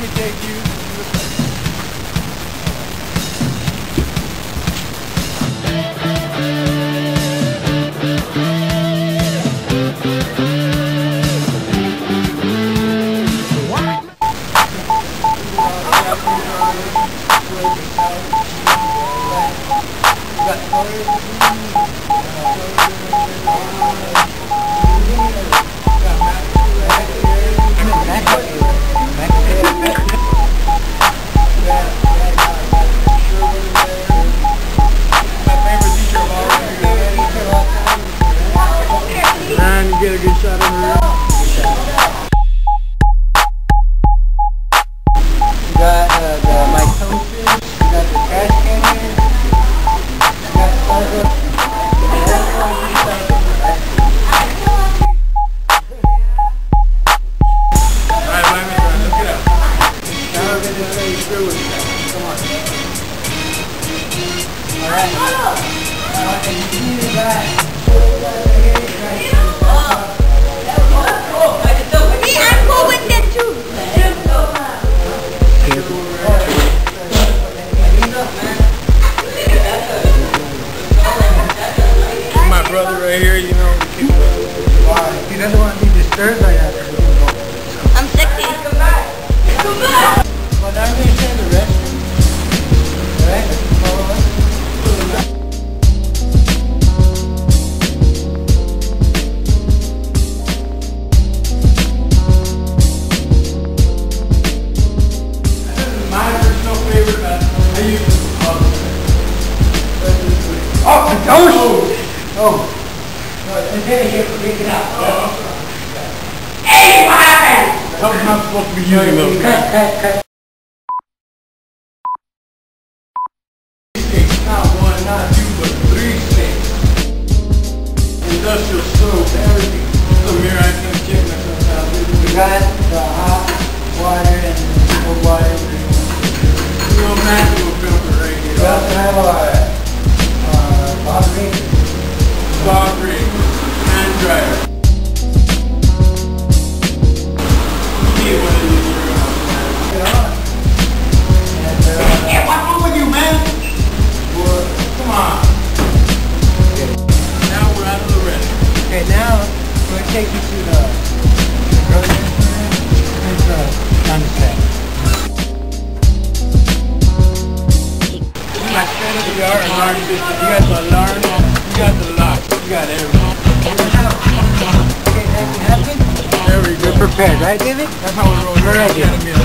me take you to the place. Get a good shot on her. You got the mitosis, you got the trash can here, you got Starbucks. Alright, let's get out. Now we're going to show you through with that. Come on. Alright. And you see that. My brother right here, you know. He doesn't want to be disturbed by that. I'm sexy. Well, now we're going to share the restroom. Alright, follow us. I'm not supposed to be using those. Not one, not two, but 3 sticks. Industrial soap, everything. So here I can check myself out. We got the hot water and the cold water. Real maximum filter right here. We also have our Bob Ring. Bob rig, hand dryer. Hey, what's wrong with you, man? Well, come on. Okay. Now we're out of the rest. Okay, now we're going to take you to the grocery store. It's on the set. You got state of the art alarm system. You got the alarm. You got the lock. You got everything. Okay, that can happen. There we go. Prepared, right, David? That's how we roll. We're ready.